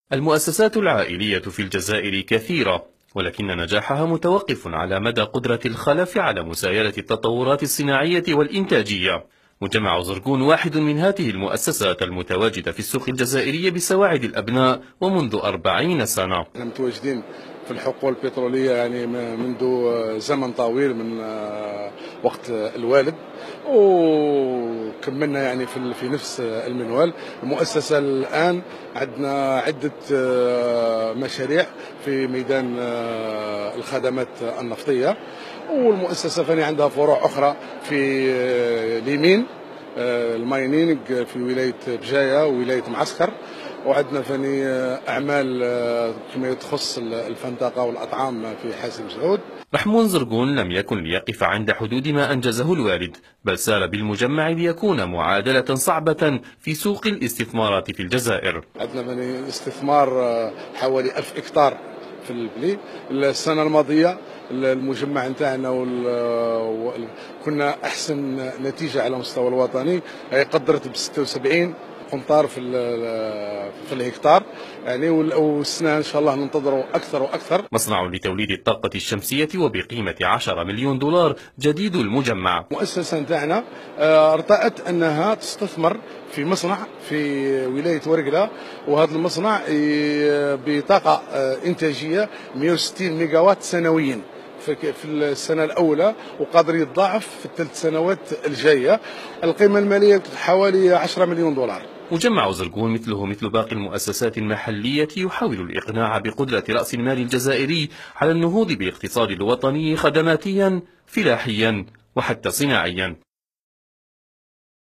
المؤسسات العائلية في الجزائر كثيرة، ولكن نجاحها متوقف على مدى قدرة الخلف على مسايرة التطورات الصناعية والإنتاجية. مجمع زرقون واحد من هذه المؤسسات المتواجدة في السوق الجزائري بسواعد الأبناء ومنذ 40 سنة. احنا متواجدين في الحقول البترولية يعني منذ زمن طويل، من وقت الوالد، وكملنا يعني في نفس المنوال. المؤسسة الآن عندنا عدة مشاريع في ميدان الخدمات النفطية، والمؤسسة فاني عندها فروع أخرى في اليمين، الماينينغ في ولاية بجاية وولاية معسكر، وعندنا فاني أعمال كما تخص الفندقة والأطعام في حاسم سعود. محمود زرقون لم يكن ليقف عند حدود ما أنجزه الوالد، بل سار بالمجمع ليكون معادلة صعبة في سوق الاستثمارات في الجزائر. عندنا فاني استثمار حوالي 1000 إكتار في البلي. السنة الماضية المجمع نتاعنا كنا أحسن نتيجة على المستوى الوطني، هي قدرت ب 76 قنطار في الهكتار يعني، والسنة إن شاء الله ننتظروا أكثر وأكثر. مصنع لتوليد الطاقة الشمسية وبقيمة 10 مليون دولار جديد المجمع. المؤسسة نتاعنا ارتأت أنها تستثمر في مصنع في ولاية ورقلة، وهذا المصنع بطاقة إنتاجية 160 ميجاوات سنويا في السنة الأولى، وقادر يتضاعف في الثلاث سنوات الجاية. القيمة المالية حوالي 10 مليون دولار. مجمع زرقون مثله مثل باقي المؤسسات المحلية يحاول الإقناع بقدرة رأس المال الجزائري على النهوض بالاقتصاد الوطني خدماتيا، فلاحيا، وحتى صناعيا.